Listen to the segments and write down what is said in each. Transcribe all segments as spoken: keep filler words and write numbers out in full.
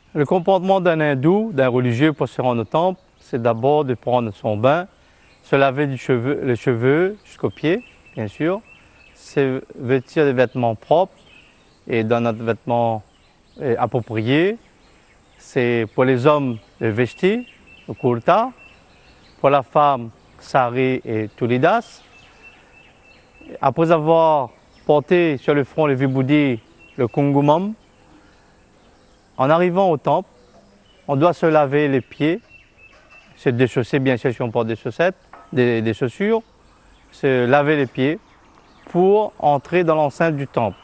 Le comportement d'un hindou, d'un religieux pour se rendre au temple, c'est d'abord de prendre son bain, se laver du cheveu, les cheveux jusqu'aux pieds, bien sûr, se vêtir des vêtements propres et dans notre vêtement approprié. C'est pour les hommes le vesti, le kurta, pour la femme sari et tulidas. Après avoir porté sur le front le vibhuti, le kungumam, en arrivant au temple, on doit se laver les pieds, se déchausser bien sûr si on porte des chaussettes, des, des chaussures, se laver les pieds pour entrer dans l'enceinte du temple.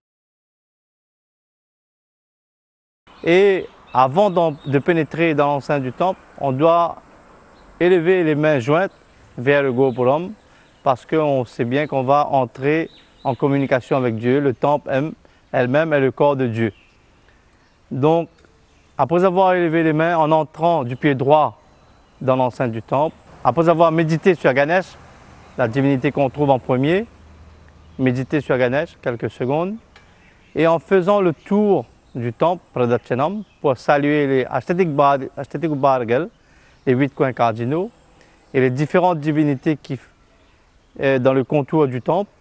Et avant de pénétrer dans l'enceinte du temple, on doit élever les mains jointes vers le Gopuram parce qu'on sait bien qu'on va entrer en communication avec Dieu. Le temple elle-même est le corps de Dieu. Donc, après avoir élevé les mains en entrant du pied droit dans l'enceinte du temple, après avoir médité sur Ganesh, la divinité qu'on trouve en premier, méditer sur Ganesh quelques secondes, et en faisant le tour du temple, Pradachanam, pour saluer les Ashtatik Bargal, les huit coins cardinaux, et les différentes divinités qui sont dans le contour du temple.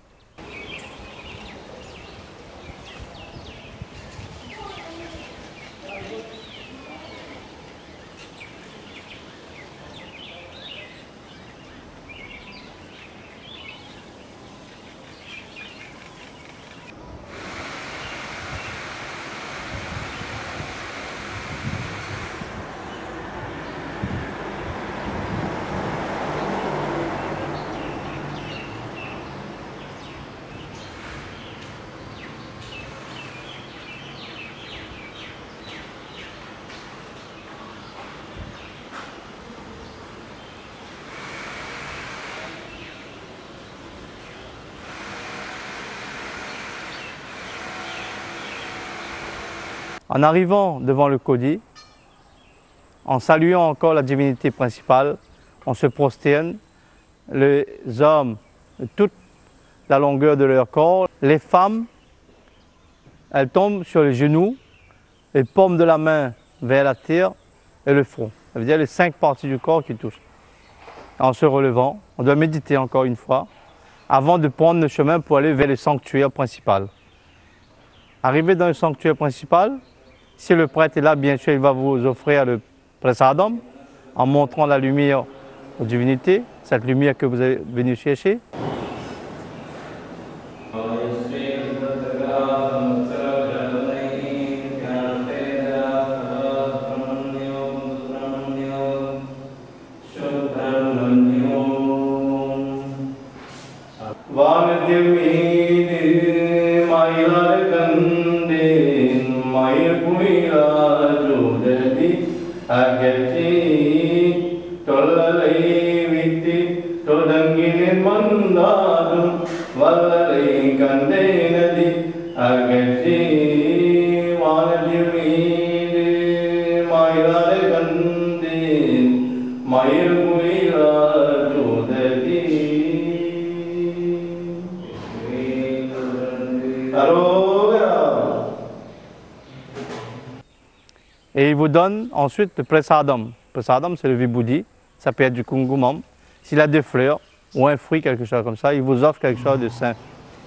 En arrivant devant le Kodi, en saluant encore la divinité principale, on se prosterne, les hommes de toute la longueur de leur corps, les femmes, elles tombent sur les genoux, les paumes de la main vers la terre et le front. Ça veut dire les cinq parties du corps qui touchent. En se relevant, on doit méditer encore une fois, avant de prendre le chemin pour aller vers le sanctuaire principal. Arrivé dans le sanctuaire principal, si le prêtre est là, bien sûr, il va vous offrir le prasadam en montrant la lumière aux divinités, cette lumière que vous êtes venu chercher. Et il vous donne ensuite le prasadam. Le prasadam, c'est le vibhuti, ça peut être du kungumam. S'il a des fleurs ou un fruit, quelque chose comme ça, il vous offre quelque chose de saint.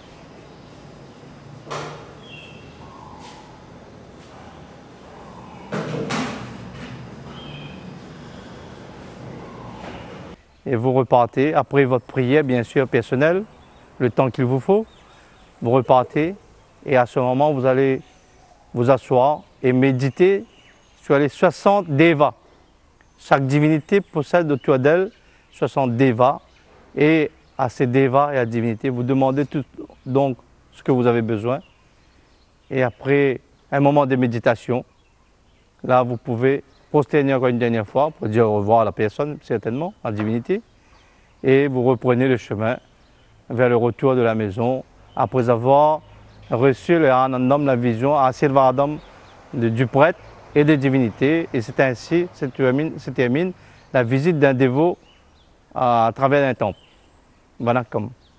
Et vous repartez, après votre prière, bien sûr, personnelle, le temps qu'il vous faut, vous repartez et à ce moment, vous allez vous asseoir et méditer sur les soixante devas. Chaque divinité possède autour d'elle soixante devas et à ces devas et à la divinité, vous demandez tout donc ce que vous avez besoin. Et après un moment de méditation, là vous pouvez prosterner encore une dernière fois pour dire au revoir à la personne, certainement, à la divinité, et vous reprenez le chemin vers le retour de la maison après avoir reçu le Anandam, la vision, Asirvadam du prêtre et des divinités. Et c'est ainsi se termine, se termine la visite d'un dévot à, à travers un temple. Vanakkam.